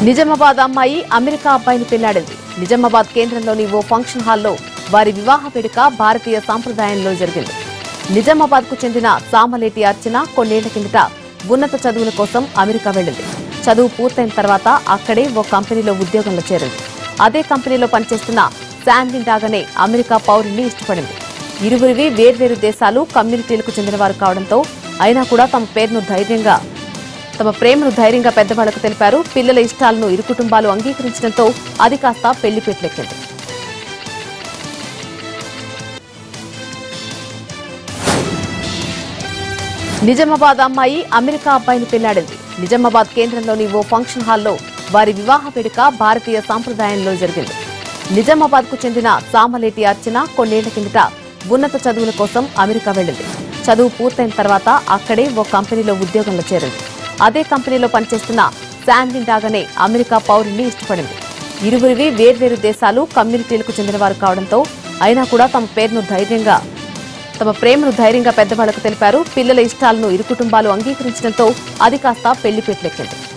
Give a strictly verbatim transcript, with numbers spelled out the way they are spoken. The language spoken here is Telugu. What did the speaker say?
నిజామాబాద్ అమ్మాయి అమెరికా అబ్బాయిని పెళ్లాడింది. నిజామాబాద్ కేంద్రంలోని ఓ ఫంక్షన్ హాల్లో వారి వివాహ వేడుక భారతీయ సంప్రదాయంలో జరిగింది. నిజామాబాద్ కు చెందిన సామలేటి అర్చన కొన్నేళ్ల కిందట ఉన్నత చదువుల కోసం అమెరికా వెళ్లింది. చదువు పూర్తయిన తర్వాత అక్కడే ఓ కంపెనీలో ఉద్యోగంలో చేరింది. అదే కంపెనీలో పనిచేస్తున్న శాండిన్ డాగనే అమెరికా పౌరుణ్ణి ఇష్టపడింది. ఇరువురివి వేర్వేరు దేశాలు కమ్యూనిటీలకు చెందినవారు కావడంతో అయినా కూడా తమ పేరును ధైర్యంగా తమ ప్రేమను ధైర్యంగా పెద్దవాళ్లకు తెలిపారు. పిల్లల ఇష్టాలను ఇరు కుటుంబాలు అంగీకరించడంతో అది కాస్త పెళ్లిపేటలెక్కింది. నిజామాబాద్ అమ్మాయి అమెరికా అబ్బాయిని పెళ్లాడింది. నిజామాబాద్ కేంద్రంలోని ఓ ఫంక్షన్ హాల్లో వారి వివాహ వేడుక భారతీయ సంప్రదాయంలో జరిగింది. నిజామాబాద్ కు చెందిన సామలేటి అర్చన కొన్నేళ్ల కిందట ఉన్నత చదువుల కోసం అమెరికా వెళ్లింది. చదువు పూర్తయిన తర్వాత అక్కడే ఓ కంపెనీలో ఉద్యోగంలో చేరింది. అదే కంపెనీలో పనిచేస్తున్న శాండిన్ డాగనే అమెరికా పౌరుణ్ణి ఇష్టపడింది. ఇరువురివి వేర్వేరు దేశాలు కమ్యూనిటీలకు చెందినవారు కావడంతో అయినా కూడా తమ పేరును ధైర్యంగా తమ ప్రేమను ధైర్యంగా పెద్దవాళ్లకు తెలిపారు. పిల్లల ఇష్టాలను ఇరు కుటుంబాలు అంగీకరించడంతో అది కాస్త పెళ్లిపేటలెక్కింది.